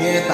puñeta.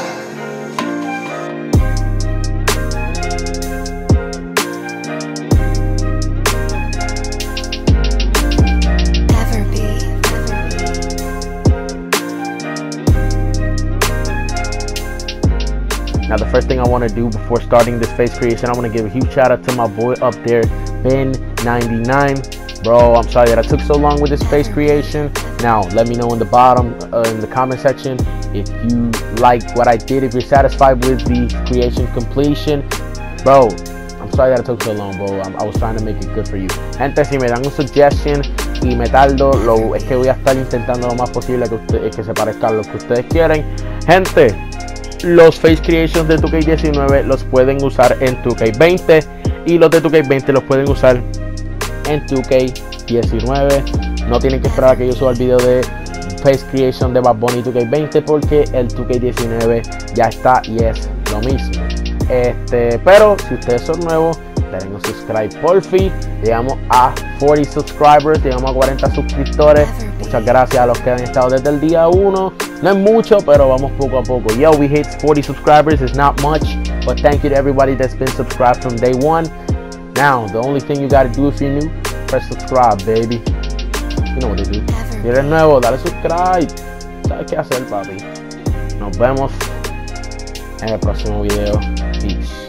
Now the first thing I want to do before starting this face creation, I want to give a huge shout out to my boy up there, Ben99. Bro, I'm sorry that I took so long with this face creation. Now let me know in the bottom, in the comment section, if you like what I did, if you're satisfied with the creation completion. Bro, I'm sorry that it took so long, bro. I was trying to make it good for you. Gente, si me dan un suggestion y me tardo, es que voy a estar intentando lo más posible que se parezca a lo que ustedes quieren. Gente, los face creations de 2K19 los pueden usar en 2K20 y los de 2K20 los pueden usar en 2K19. No tienen que esperar a que yo suba el video de face creation de Bad Bunny 2K20 porque el 2K19 ya está y es lo mismo. Pero si ustedes son nuevos, denle un subscribe por fin. Llegamos a 40 subscribers, llegamos a 40 suscriptores. Muchas gracias a los que han estado desde el día 1. No es mucho, pero vamos poco a poco. Yo, we hit 40 subscribers. It's not much, but thank you to everybody that's been subscribed from day one. Now, the only thing you gotta do if you're new, press subscribe, baby. You know what to do. Si eres nuevo, dale subscribe. ¿Sabes qué hacer, papi? Nos vemos en el próximo video. Peace.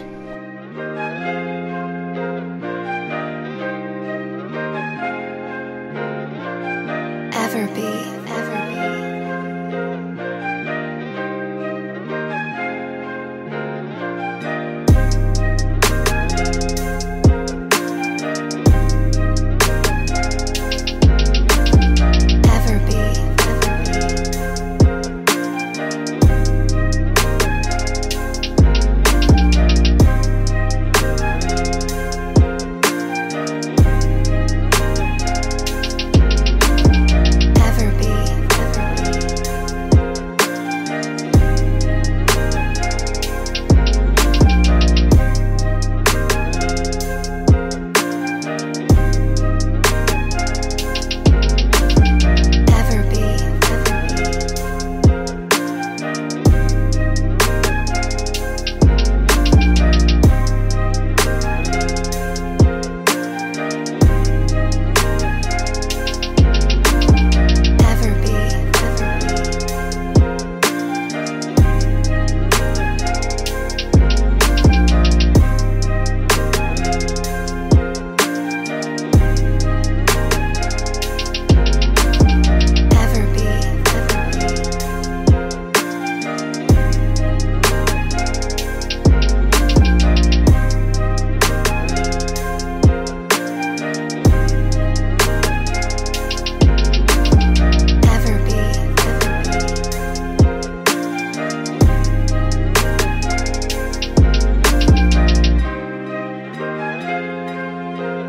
Everbee.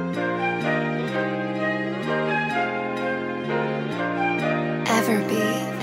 Everbee.